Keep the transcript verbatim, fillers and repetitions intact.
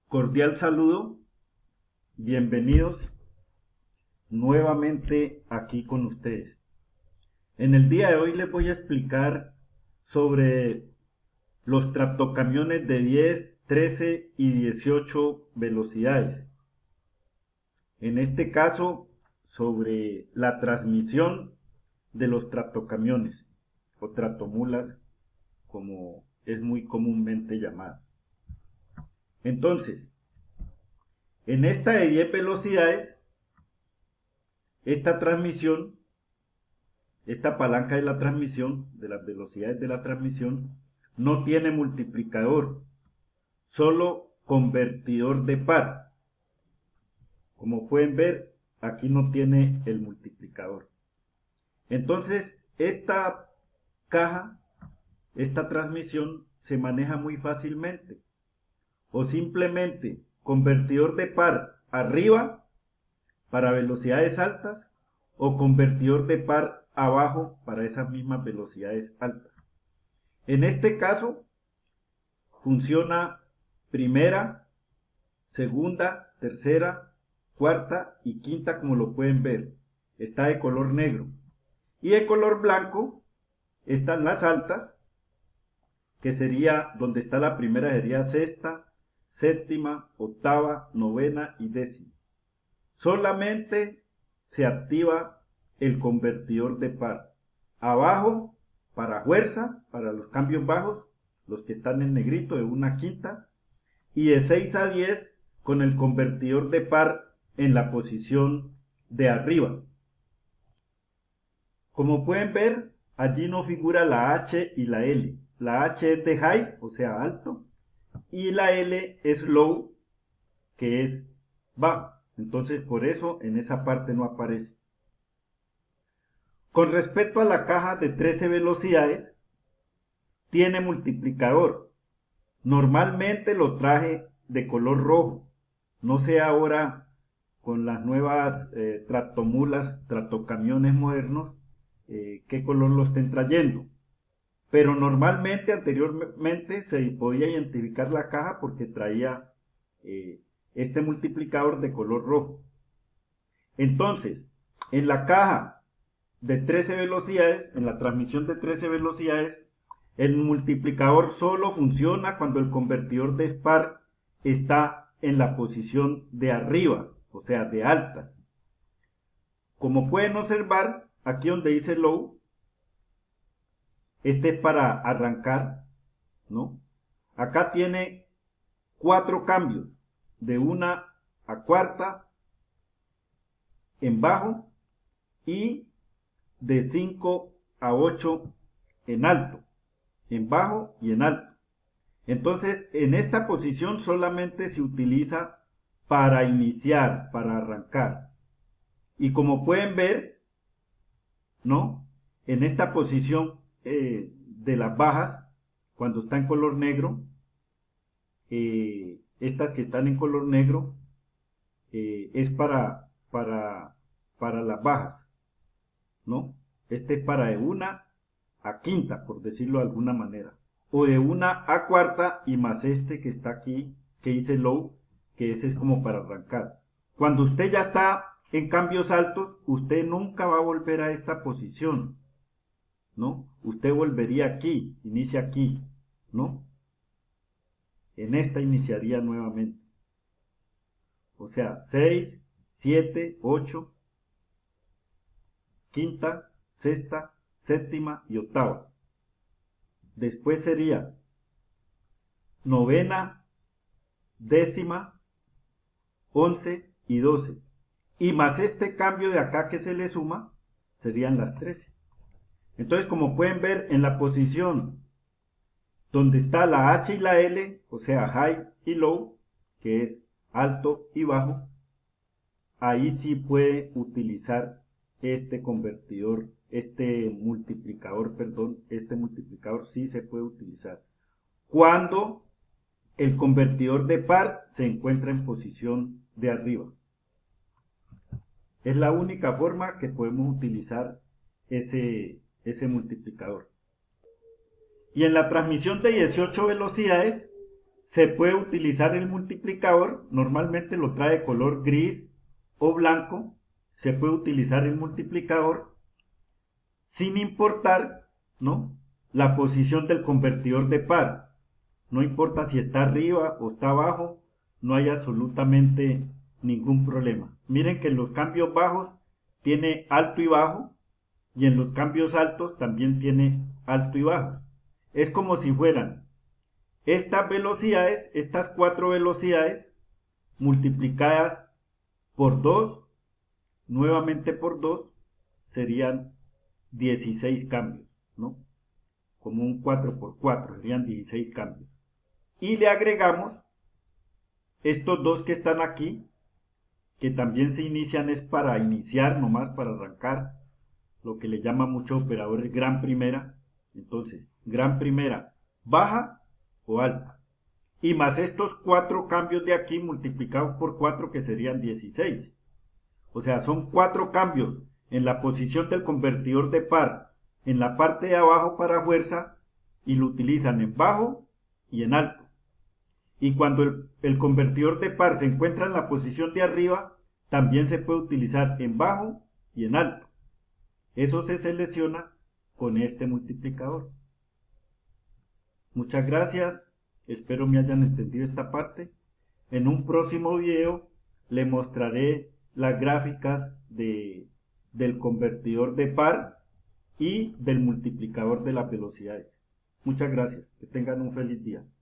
Cordial saludo, bienvenidos nuevamente aquí con ustedes. En el día de hoy les voy a explicar sobre los tractocamiones de diez, trece y dieciocho velocidades. En este caso, sobre la transmisión de los tractocamiones o tractomulas, como es muy comúnmente llamada. Entonces, en esta de diez velocidades, esta transmisión, esta palanca de la transmisión, de las velocidades de la transmisión, no tiene multiplicador, solo convertidor de par. Como pueden ver, aquí no tiene el multiplicador. Entonces, esta caja, esta transmisión se maneja muy fácilmente. O simplemente convertidor de par arriba para velocidades altas o convertidor de par abajo para esas mismas velocidades altas. En este caso funciona primera, segunda, tercera, cuarta y quinta, como lo pueden ver. Está de color negro. Y de color blanco están las altas, que sería donde está la primera, sería sexta, séptima, octava, novena y décima. Solamente se activa el convertidor de par. Abajo, para fuerza, para los cambios bajos, los que están en negrito, de una quinta. Y de seis a diez con el convertidor de par en la posición de arriba. Como pueden ver, allí no figura la H y la L. La H es de high, o sea alto, y la L es low, que es bajo. Entonces por eso en esa parte no aparece. Con respecto a la caja de trece velocidades, tiene multiplicador. Normalmente lo traje de color rojo. No sé ahora con las nuevas eh, tractomulas, tractocamiones modernos, eh, qué color lo estén trayendo. Pero normalmente, anteriormente, se podía identificar la caja porque traía eh, este multiplicador de color rojo. Entonces, en la caja de trece velocidades, en la transmisión de trece velocidades, el multiplicador solo funciona cuando el convertidor de par está en la posición de arriba, o sea, de altas. Como pueden observar, aquí donde dice low, este es para arrancar, ¿no? Acá tiene cuatro cambios, de una a cuarta en bajo y de cinco a ocho en alto, en bajo y en alto. Entonces, en esta posición solamente se utiliza para iniciar, para arrancar. Y como pueden ver, ¿no? En esta posición eh, de las bajas, cuando está en color negro, eh, estas que están en color negro, eh, es para, para, para las bajas, ¿no? Este es para de una a quinta, por decirlo de alguna manera, o de una a cuarta y más este que está aquí, que dice low, que ese es como para arrancar. Cuando usted ya está en cambios altos, usted nunca va a volver a esta posición, ¿no? Usted volvería aquí, inicia aquí, ¿no? En esta iniciaría nuevamente. O sea, seis, siete, ocho, quinta, sexta, séptima y octava. Después sería novena, décima, once y doce. Y más este cambio de acá que se le suma, serían las trece. Entonces, como pueden ver, en la posición donde está la H y la L, o sea, high y low, que es alto y bajo, ahí sí puede utilizar este convertidor, este multiplicador, perdón, este multiplicador sí se puede utilizar. Cuando el convertidor de par se encuentra en posición de arriba. Es la única forma que podemos utilizar ese, ese multiplicador. Y en la transmisión de dieciocho velocidades se puede utilizar el multiplicador, normalmente lo trae de color gris o blanco, se puede utilizar el multiplicador sin importar, ¿no?, la posición del convertidor de par. No importa si está arriba o está abajo, no hay absolutamente ningún problema. Miren que en los cambios bajos tiene alto y bajo, y en los cambios altos también tiene alto y bajo. Es como si fueran estas velocidades, estas cuatro velocidades, multiplicadas por dos, nuevamente por dos, serían dieciséis cambios, ¿no? Como un cuatro por cuatro, serían dieciséis cambios. Y le agregamos estos dos que están aquí, que también se inician, es para iniciar, nomás para arrancar, lo que le llama muchos operadores gran primera. Entonces, gran primera, baja o alta. Y más estos cuatro cambios de aquí multiplicados por cuatro, que serían dieciséis. O sea, son cuatro cambios en la posición del convertidor de par, en la parte de abajo para fuerza, y lo utilizan en bajo y en alto. Y cuando el, el convertidor de par se encuentra en la posición de arriba, también se puede utilizar en bajo y en alto. Eso se selecciona con este multiplicador. Muchas gracias, espero me hayan entendido esta parte. En un próximo video le mostraré las gráficas de, del convertidor de par y del multiplicador de las velocidades. Muchas gracias, que tengan un feliz día.